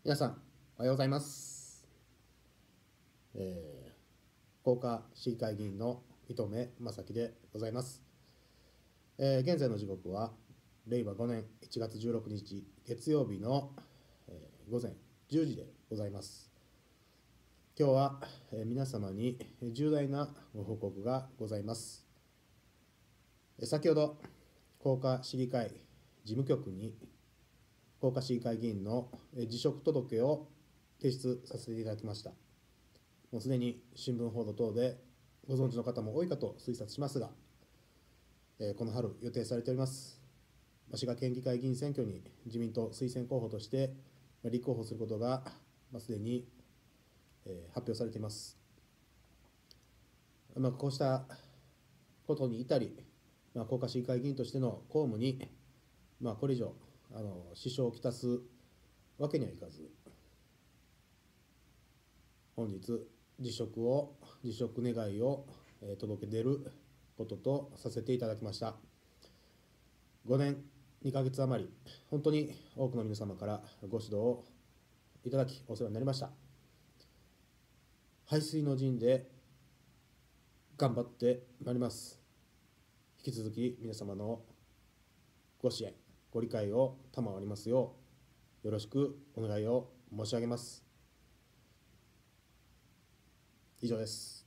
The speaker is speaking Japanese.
皆さん、おはようございます。福岡市議会議員の糸目正樹でございます。現在の時刻は、令和5年1月16日月曜日の、午前10時でございます。今日は、皆様に重大なご報告がございます。先ほど、福岡市議会事務局に福岡市議会議員の辞職届を提出させていただきました。もうすでに新聞報道等でご存知の方も多いかと推察しますが、この春予定されております滋賀県議会議員選挙に自民党推薦候補として立候補することがすでに発表されています。こうしたことに至り、福岡市議会議員としての公務にこれ以上支障をきたすわけにはいかず、本日辞職願いを届け出ることとさせていただきました。5年2ヶ月余り、本当に多くの皆様からご指導をいただきお世話になりました。背水の陣で頑張ってまいります。引き続き皆様のご支援、ご理解を賜りますようよろしくお願いを申し上げます。以上です。